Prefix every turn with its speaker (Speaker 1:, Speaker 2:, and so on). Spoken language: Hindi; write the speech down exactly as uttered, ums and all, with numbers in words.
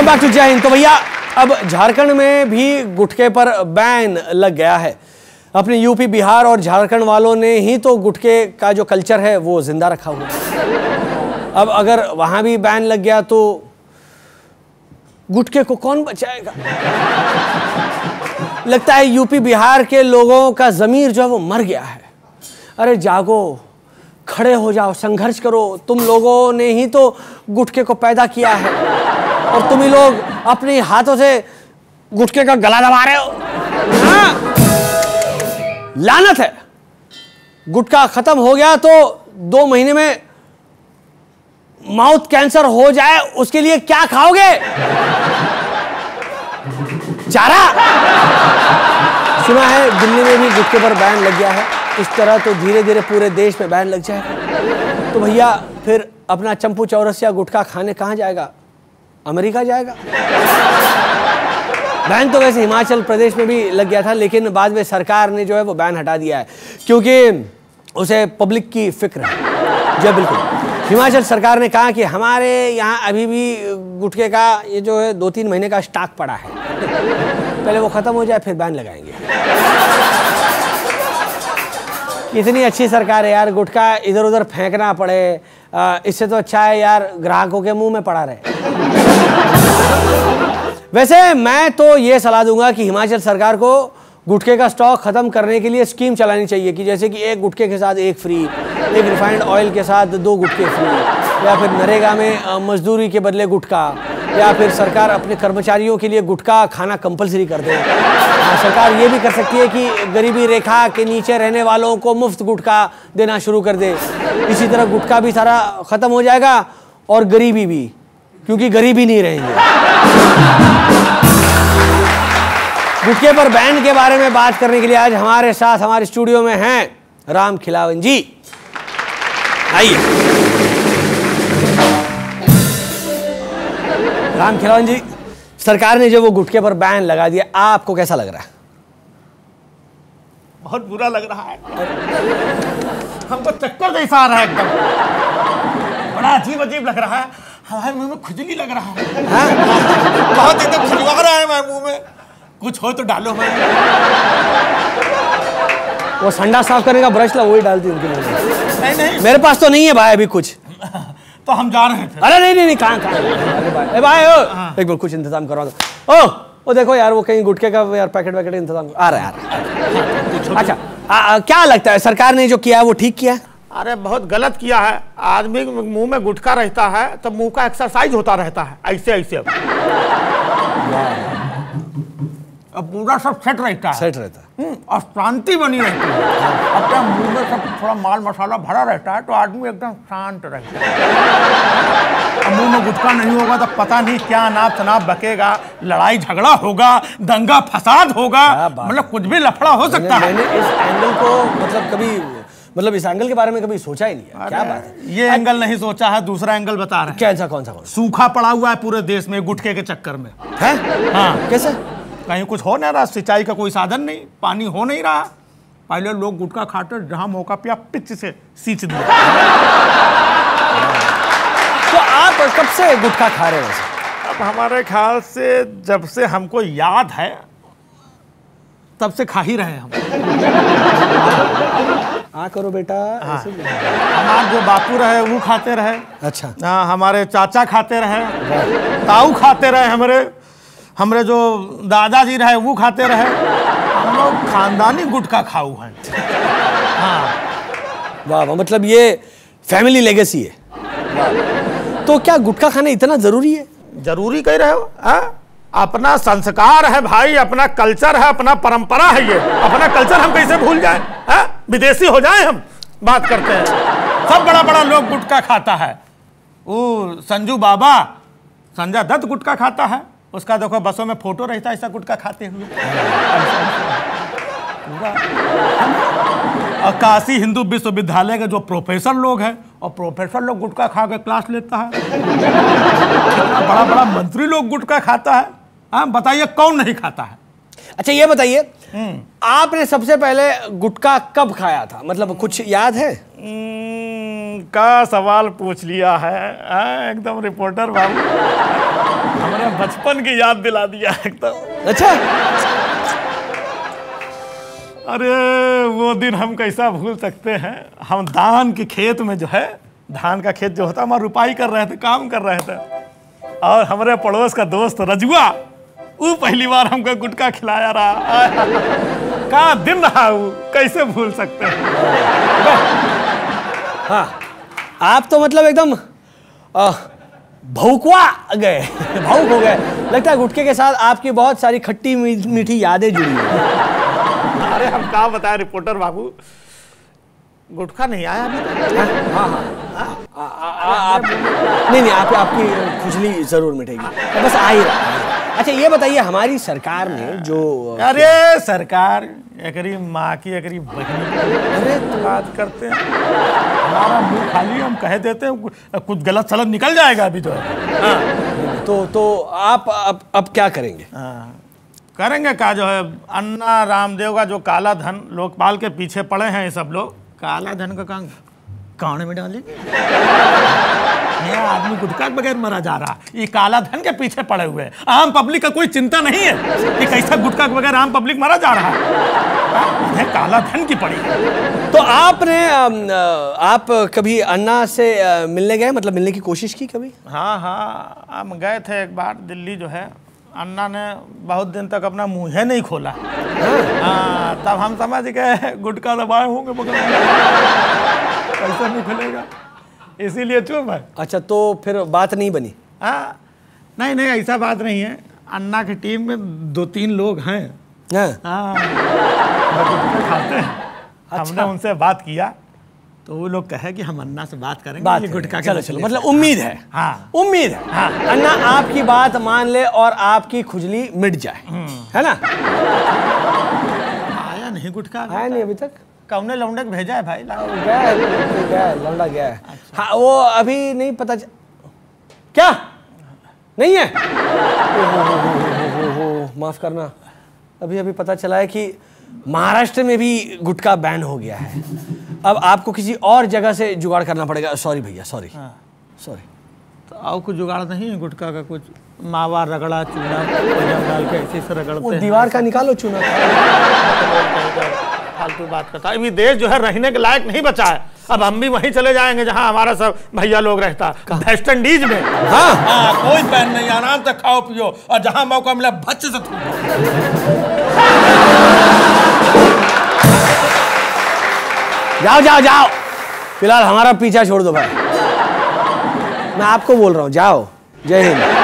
Speaker 1: बैक टू जय हिंद। तो भैया अब झारखंड में भी गुटखे पर बैन लग गया है। अपने यूपी, बिहार और झारखंड वालों ने ही तो गुटखे का जो कल्चर है वो जिंदा रखा हुआ है। अब अगर वहां भी बैन लग गया तो गुटखे को कौन बचाएगा? लगता है यूपी बिहार के लोगों का ज़मीर जो है वो मर गया है। अरे जागो, खड़े हो जाओ, संघर्ष करो। तुम लोगों ने ही तो गुटखे को पैदा किया है और तुम ही लोग अपने हाथों से गुटखे का गला दबा रहे हो। हाँ? लानत है। गुटखा खत्म हो गया तो दो महीने में माउथ कैंसर हो जाए, उसके लिए क्या खाओगे? चारा। सुना है दिल्ली में भी गुटखे पर बैन लग गया है। इस तरह तो धीरे धीरे पूरे देश में बैन लग जाएगा। तो भैया फिर अपना चंपू चौरसिया गुटखा खाने कहां जाएगा? अमेरिका जाएगा? बैन तो वैसे हिमाचल प्रदेश में भी लग गया था, लेकिन बाद में सरकार ने जो है वो बैन हटा दिया है क्योंकि उसे पब्लिक की फिक्र है। जी बिल्कुल, हिमाचल सरकार ने कहा कि हमारे यहाँ अभी भी गुटखे का ये जो है दो तीन महीने का स्टॉक पड़ा है, पहले वो खत्म हो जाए फिर बैन लगाएंगे। इतनी अच्छी सरकार है यार, गुटखा इधर उधर फेंकना पड़े, इससे तो अच्छा है यार ग्राहकों के मुंह में पड़ा रहे। वैसे मैं तो ये सलाह दूंगा कि हिमाचल सरकार को गुटखे का स्टॉक खत्म करने के लिए स्कीम चलानी चाहिए कि जैसे कि एक गुटखे के साथ एक फ्री, एक रिफाइंड ऑयल के साथ दो गुटखे फ्री, या फिर नरेगा में मजदूरी के बदले गुटखा, या फिर सरकार अपने कर्मचारियों के लिए गुटखा खाना कंपलसरी कर दे। सरकार ये भी कर सकती है कि गरीबी रेखा के नीचे रहने वालों को मुफ्त गुटखा देना शुरू कर दे। इसी तरह गुटखा भी सारा खत्म हो जाएगा और गरीबी भी, क्योंकि गरीबी नहीं रहेंगे। गुटखे पर बैन के बारे में बात करने के लिए आज हमारे साथ हमारे स्टूडियो में हैं राम खिलावन जी। आइए राम खिलावन जी, सरकार ने जो वो गुटखे पर बैन लगा दिया, आपको कैसा लग रहा है?
Speaker 2: बहुत बुरा लग रहा है, हमको चक्कर जैसा आ रहा है, एकदम बड़ा अजीब अजीब लग रहा है। हमारे मुंह में खुजली लग रहा है। हाँ? बहुत एकदम खुजवा रहा है हमारे मुंह में। कुछ हो तो डालो। मैं
Speaker 1: वो संडा साफ करने का ब्रश ला, वही डालती उनके मुंह में।
Speaker 2: नहीं नहीं,
Speaker 1: मेरे पास तो नहीं है भाई अभी कुछ।
Speaker 2: तो हम जा रहे हैं फिर।
Speaker 1: अरे नहीं नहीं नहीं, कहाँ कहाँ? अरे भाई, ए भाई ओ, हाँ। एक बार कुछ इंतजाम करवा दो। ओ वो देखो यार, वो कहीं गुटखे का यार पैकेट वैकेट इंतजाम आ रहा है। अच्छा आ, आ, क्या लगता है सरकार ने जो किया है वो ठीक किया है?
Speaker 2: अरे बहुत गलत किया है। आदमी मुंह में गुटखा रहता है तो मुंह का एक्सरसाइज होता रहता है, ऐसे ऐसे अब पूरा सब सेट रहता है,
Speaker 1: सेट रहता है
Speaker 2: और शांति बनी रहती है। अपना मुंह में सब थोड़ा माल मसाला भरा रहता है तो आदमी एकदम शांत रहता है। अब मुंह में गुटखा नहीं होगा तो पता नहीं क्या नाप तनाप बकेगा, लड़ाई झगड़ा होगा, दंगा फसाद होगा, मतलब कुछ भी लफड़ा हो सकता है।
Speaker 1: मैंने इस एंगल को मतलब कभी मतलब इस एंगल के बारे में कभी सोचा ही नहीं है। क्या बात है?
Speaker 2: ये एंगल नहीं सोचा है, दूसरा एंगल बता रहे हैं।
Speaker 1: कैसा? कौन सा? कौन?
Speaker 2: सूखा पड़ा हुआ है पूरे देश में गुटखे के चक्कर में
Speaker 1: है।
Speaker 2: हाँ,
Speaker 1: कैसे?
Speaker 2: कहीं कुछ हो नहीं रहा, सिंचाई का कोई साधन नहीं, पानी हो नहीं रहा। पहले लोग गुटखा खाते, जहां मौका पिया पिच से सींच दिया।
Speaker 1: तो आप कब से गुटखा खा रहे हो?
Speaker 2: अब हमारे ख्याल से जब से हमको याद है तब से खा ही रहे हैं हम।
Speaker 1: हाँ करो बेटा।
Speaker 2: हाँ। हमारे जो बापू रहे वो खाते रहे।
Speaker 1: अच्छा।
Speaker 2: हाँ, हमारे चाचा खाते रहे, ताऊ खाते रहे, हमारे हमारे जो दादाजी रहे वो खाते रहे। हम लोग खानदानी गुटखा खाऊ हैं। हाँ।
Speaker 1: वाह वाह, मतलब ये फैमिली लेगेसी है। तो क्या गुटखा खाना इतना जरूरी है?
Speaker 2: जरूरी कह रहे हो? हाँ? अपना संस्कार है भाई, अपना कल्चर है, अपना परंपरा है। ये अपना कल्चर हम कैसे भूल जाए? हाँ? विदेशी हो जाए हम? बात करते हैं सब बड़ा बड़ा लोग गुटखा खाता है। वो संजू बाबा, संजय दत्त गुटखा खाता है, उसका देखो बसों में फोटो रहता है ऐसा गुटखा खाते हुए। और काशी हिंदू विश्वविद्यालय के जो प्रोफेसर लोग हैं, और प्रोफेसर लोग गुटखा खा के क्लास लेता है। बड़ा बड़ा मंत्री लोग गुटखा खाता है। हाँ बताइए कौन नहीं खाता है?
Speaker 1: अच्छा ये बताइए, आपने सबसे पहले गुटखा कब खाया था? मतलब कुछ याद है?
Speaker 2: का सवाल पूछ लिया है आ, एकदम रिपोर्टर बाबू, हमारे बचपन की याद दिला दिया एकदम।
Speaker 1: अच्छा,
Speaker 2: अरे वो दिन हम कैसा भूल सकते हैं। हम धान के खेत में जो है, धान का खेत जो होता है, हमारा रुपाई कर रहे थे, काम कर रहे थे, और हमारे पड़ोस का दोस्त रजुआ वो पहली बार हमको गुटखा खिलाया रहा। का दिन रहा वो, कैसे भूल सकते हैं।
Speaker 1: हाँ, आप तो मतलब एकदम भौकवा गए, भावुक हो गए। लगता है गुटखे के साथ आपकी बहुत सारी खट्टी मीठी यादें जुड़ी हैं।
Speaker 2: अरे हम क्या बताएं रिपोर्टर बाबू, गुटखा नहीं आया अभी तक।
Speaker 1: हाँ हाँ, आप नहीं नहीं आप आपकी खुजली जरूर मिटेगी, बस आ ही रहा। अच्छा ये बताइए, हमारी सरकार ने जो,
Speaker 2: अरे सरकार एकरी माँ की एकरी बहनी, अरे तो बात करते हैं, हमारा मुंह खाली, हम कह देते हैं कुछ गलत सलत निकल जाएगा अभी तो। हाँ।
Speaker 1: तो तो आप अब अब क्या करेंगे?
Speaker 2: हाँ, करेंगे क्या, जो है अन्ना रामदेव का जो काला धन लोकपाल के पीछे पड़े हैं ये सब लोग, काला धन का काम कान में डालेंगे। नया आदमी गुटखा के बगैर मरा जा रहा, ये काला धन के पीछे पड़े हुए हैं। आम पब्लिक का कोई चिंता नहीं है कि कैसा गुटखा के बगैर आम पब्लिक मरा जा रहा है, इन्हें काला धन की पड़ी है।
Speaker 1: तो आपने आप कभी अन्ना से मिलने गए, मतलब मिलने की कोशिश की कभी?
Speaker 2: हाँ हाँ, हम गए थे एक बार दिल्ली, जो है अन्ना ने बहुत दिन तक अपना मुँह नहीं खोला। हाँ, तब हम समझ गए गुटखा दबाए होंगे बगल में, कैसा नहीं खुलेगा, इसीलिए चुप है।
Speaker 1: अच्छा, तो फिर बात नहीं बनी?
Speaker 2: हाँ, नहीं नहीं ऐसा बात नहीं है, अन्ना की टीम में दो तीन लोग हैं। हाँ, गुटखा खाते हैं। अच्छा। हमने उनसे बात किया तो वो लोग कहे कि हम अन्ना से बात करेंगे,
Speaker 1: बात
Speaker 2: गुटखा।
Speaker 1: चलो चलो, मतलब उम्मीद है।
Speaker 2: हाँ,
Speaker 1: उम्मीद है। हाँ, अन्ना आपकी बात मान ले और आपकी खुजली मिट जाए, है ना?
Speaker 2: आया नहीं गुटखा,
Speaker 1: आया नहीं अभी तक।
Speaker 2: कौने लौंडे को भेजा है भाई?
Speaker 1: गया है, गया है, लौंडा गया है। अच्छा। हाँ, वो अभी नहीं पता च... क्या नहीं है? ओ, हो, हो, हो, हो, हो, माफ करना, अभी अभी पता चला है कि महाराष्ट्र में भी गुटखा बैन हो गया है। अब आपको किसी और जगह से जुगाड़ करना पड़ेगा। सॉरी भैया, सॉरी सॉरी।
Speaker 2: तो और कुछ जुगाड़ नहीं है गुटखा का? कुछ मावा रगड़ा चूना डाल के ऐसे से रगड़ते
Speaker 1: वो दीवार का निकालो चूना।
Speaker 2: फालतू बात करता है। अभी देश जो है रहने के लायक नहीं बचा है। अब हम भी वहीं चले जाएंगे जहां हमारा सब भैया लोग रहता, वेस्ट इंडीज में।
Speaker 1: हाँ
Speaker 2: हाँ, कोई बैन नहीं, आराम से खाओ पियो और जहां मौका मिला भच्च से
Speaker 1: जाओ जाओ जाओ, फिलहाल हमारा पीछा छोड़ दो भाई, मैं आपको बोल रहा हूँ, जाओ। जय हिंद।